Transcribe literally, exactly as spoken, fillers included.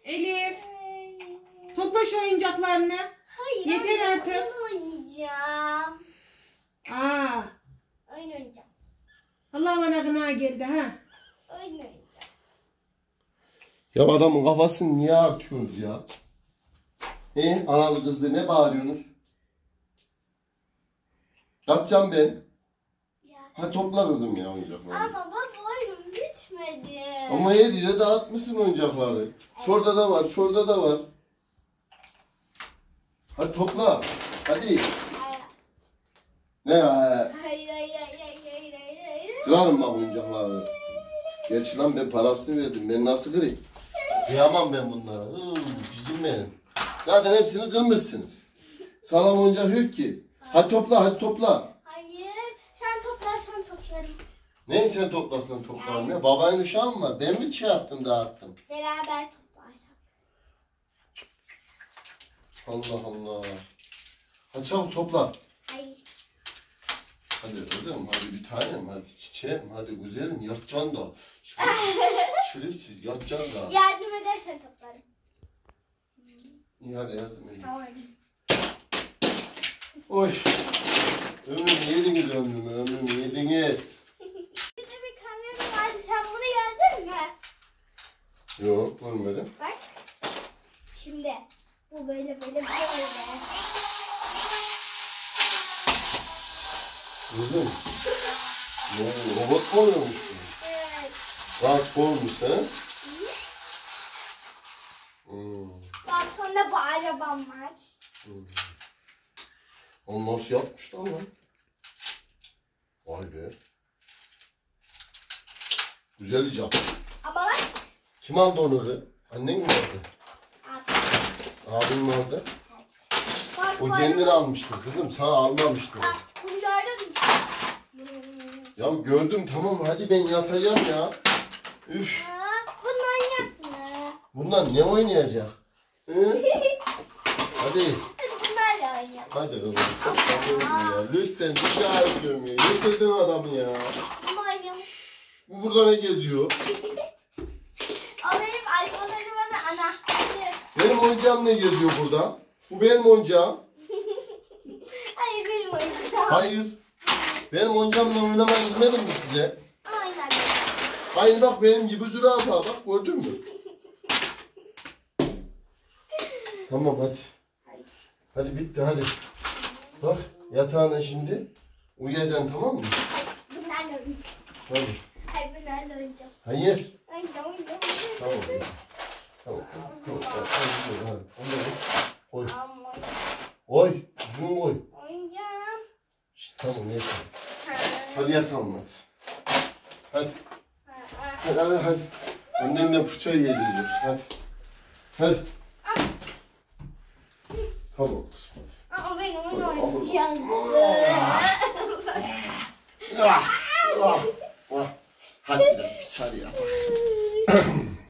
Elif. Topla şu oyuncaklarını. Hayır. Yeter hayır, artık. Oyun oynayacağım. Aa. Oyun oynayacağım. Allah bana gına geldi ha. Oyun oynayacağım. Ya adamın kafasını niye artıyorsunuz ya? He, analı kızlı ne bağırıyorsunuz? Yapacağım ben. Ya. Ha topla kızım ya oyuncakları. Ama baba oyun bitmedi. Ama her yere dağıtmışsın oyuncakları. Şurada da var, şurada da var. Hadi topla. Hadi. Hayır. Ne ya? Hayır hayır hayır hayır hayır hayır. Kırarım bak oyuncakları. Gerçi lan ben parasını verdim. Ben nasıl kırayım? Kıyamam ben bunlara. Hıı, bizim benim. Zaten hepsini kırmışsınız. Sağlam oyuncak yok ki. Hadi topla, hadi topla. Hayır. Sen toplarsan toplarım. Neyi sen toplasın toplarım ya? Babanın uşağı mı var? Ben mi şey yaptım, dağıttım? Beraber toplarsak. Allah Allah. Hadi çabuk topla. Hayır. Hadi kızım, hadi bir tanem, hadi çiçeğim, hadi güzelim, yapacaksın da. Şerefsiz, yapacaksın da. Yardım edersen toplarım. İyi hadi yardım edin. Tamam. Oy. Ömrümü yediniz ömrümü, ömrümü yediniz. Bir de bir kamyon vardı. Sen bunu gördün mü? Yok, görmedim. Bak. Şimdi bu böyle böyle böyle. Kızım. Ne, robot mu oluyormuş bu? Evet. Transportmuş ha? Hmm. Bak sonra bu arabam var. Hmm. Onu nasıl yapmışlar lan? Vay be. Güzel icat. Ama bak. Kim aldı onu kız? Annen mi aldı? Abi. Abin mi aldı? Evet. Bak, O bu kendini araba- almıştı kızım, sana almamıştı. Bak bunu gördün mü? Ya gördüm tamam, hadi ben yatacağım ya. Üf, Aa, bunlar yok mu? bunlar ne oynayacak? Hı? Hadi, Hadi bunlarla oynayalım. hadi kızım. Çok tatlı ya. Lütfen rica ediyorum ya. Yetirdin adamı ya. Bunu oynayalım. Bu burada ne geziyor? O benim alfalarımın anahtarı. Benim oyuncağım ne geziyor burada? Bu benim oyuncağım. Hayır benim oyuncağım. Hayır. Benim oyuncağımla oynamayı bilmedim mi size? Aynen. Aynı bak benim gibi zürafa bak, gördün mü? Tamam hadi. Hayır. Hadi bitti hadi. Bak yatağına şimdi uyuyacaksın, tamam mı? Bunlarla oynayacağım. Hadi. Hayır bunlarla oynayacağım. Hayır. Oynayacağım oynayacağım. Tamam. Tamam. Tamam. Tamam. Hadi. Onları koy. Ama Koy. Bunu koy. oynayacağım. Şişt, tamam yeter. Ha. Hadi yatalım hadi. Hadi. Ha, ha. Hadi hadi hadi. Annenden fırça yiyeceğiz diyoruz. Hadi. Hadi. Tamam kızım. Aa, benim oyun oynayacağım. Ah, ah, ah. Hadi bir saniye.